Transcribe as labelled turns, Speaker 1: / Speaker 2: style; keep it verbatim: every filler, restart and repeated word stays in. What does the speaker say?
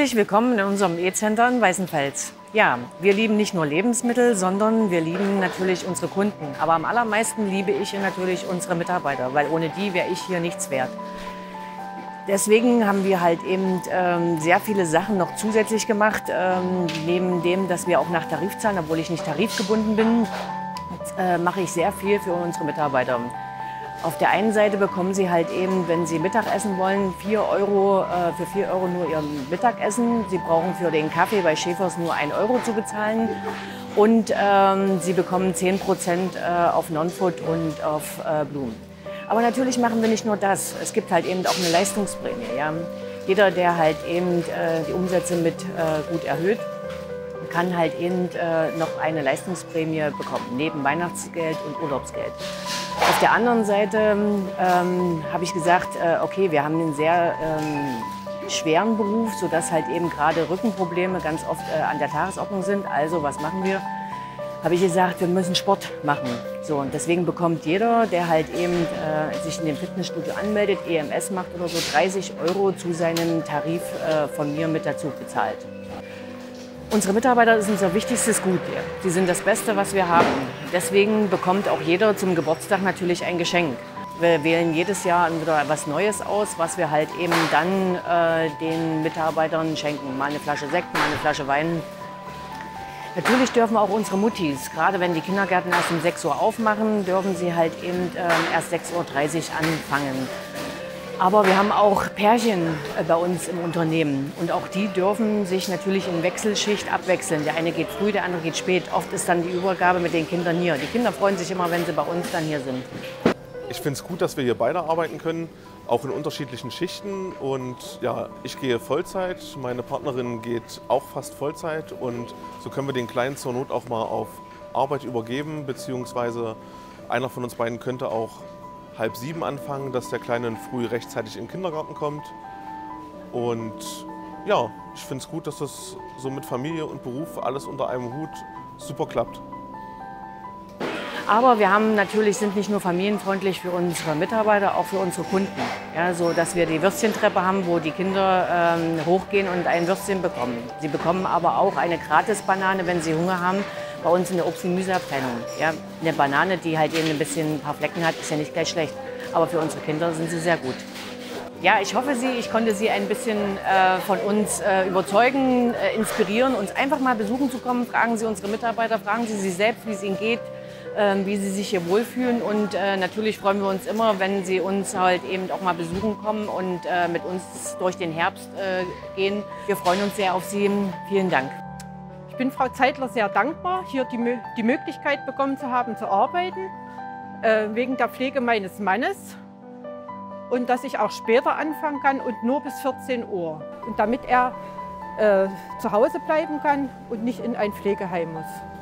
Speaker 1: Herzlich willkommen in unserem E-Center in Weißenfels. Ja, wir lieben nicht nur Lebensmittel, sondern wir lieben natürlich unsere Kunden. Aber am allermeisten liebe ich natürlich unsere Mitarbeiter, weil ohne die wäre ich hier nichts wert. Deswegen haben wir halt eben ähm, sehr viele Sachen noch zusätzlich gemacht. Ähm, neben dem, dass wir auch nach Tarif zahlen, obwohl ich nicht tarifgebunden bin, äh, mache ich sehr viel für unsere Mitarbeiter. Auf der einen Seite bekommen sie halt eben, wenn sie Mittag essen wollen, vier Euro, äh, für vier Euro nur ihr Mittagessen. Sie brauchen für den Kaffee bei Schäfers nur ein Euro zu bezahlen. Und ähm, sie bekommen zehn Prozent äh, auf Non-Food und auf äh, Blumen. Aber natürlich machen wir nicht nur das. Es gibt halt eben auch eine Leistungsprämie. Ja? Jeder, der halt eben äh, die Umsätze mit äh, gut erhöht, kann halt eben äh, noch eine Leistungsprämie bekommen, neben Weihnachtsgeld und Urlaubsgeld. Auf der anderen Seite ähm, habe ich gesagt, äh, okay, wir haben einen sehr ähm, schweren Beruf, sodass halt eben gerade Rückenprobleme ganz oft äh, an der Tagesordnung sind. Also was machen wir? Habe ich gesagt, wir müssen Sport machen. So, und deswegen bekommt jeder, der halt eben äh, sich in dem Fitnessstudio anmeldet, E M S macht oder so, dreißig Euro zu seinem Tarif äh, von mir mit dazu bezahlt. Unsere Mitarbeiter sind unser wichtigstes Gut. Sie sind das Beste, was wir haben. Deswegen bekommt auch jeder zum Geburtstag natürlich ein Geschenk. Wir wählen jedes Jahr wieder etwas Neues aus, was wir halt eben dann äh, den Mitarbeitern schenken. Mal eine Flasche Sekt, mal eine Flasche Wein. Natürlich dürfen auch unsere Muttis, gerade wenn die Kindergärten erst um sechs Uhr aufmachen, dürfen sie halt eben äh, erst sechs Uhr dreißig anfangen. Aber wir haben auch Pärchen bei uns im Unternehmen und auch die dürfen sich natürlich in Wechselschicht abwechseln. Der eine geht früh, der andere geht spät. Oft ist dann die Übergabe mit den Kindern hier. Die Kinder freuen sich immer, wenn sie bei uns dann hier sind.
Speaker 2: Ich finde es gut, dass wir hier beide arbeiten können, auch in unterschiedlichen Schichten. Und ja, ich gehe Vollzeit, meine Partnerin geht auch fast Vollzeit. Und so können wir den Kleinen zur Not auch mal auf Arbeit übergeben, beziehungsweise einer von uns beiden könnte auch halb sieben anfangen, dass der Kleine früh rechtzeitig in den Kindergarten kommt. Und ja, ich finde es gut, dass das so mit Familie und Beruf alles unter einem Hut super klappt.
Speaker 1: Aber wir haben natürlich, sind nicht nur familienfreundlich für unsere Mitarbeiter, auch für unsere Kunden. Ja, so dass wir die Würstchentreppe haben, wo die Kinder ähm, hochgehen und ein Würstchen bekommen. Sie bekommen aber auch eine Gratis-Banane, wenn sie Hunger haben, bei uns in der Obst- und Gemüseabteilung. Ja, eine Banane, die halt eben ein bisschen ein paar Flecken hat, ist ja nicht gleich schlecht. Aber für unsere Kinder sind sie sehr gut. Ja, ich hoffe, Sie, ich konnte Sie ein bisschen äh, von uns äh, überzeugen, äh, inspirieren, uns einfach mal besuchen zu kommen. Fragen Sie unsere Mitarbeiter, fragen Sie sie selbst, wie es ihnen geht, äh, wie sie sich hier wohlfühlen. Und äh, natürlich freuen wir uns immer, wenn Sie uns halt eben auch mal besuchen kommen und äh, mit uns durch den Herbst äh, gehen. Wir freuen uns sehr auf Sie. Vielen Dank.
Speaker 3: Ich bin Frau Zeitler sehr dankbar, hier die, die Möglichkeit bekommen zu haben, zu arbeiten, äh, wegen der Pflege meines Mannes. Und dass ich auch später anfangen kann und nur bis vierzehn Uhr. Und damit er äh, zu Hause bleiben kann und nicht in ein Pflegeheim muss.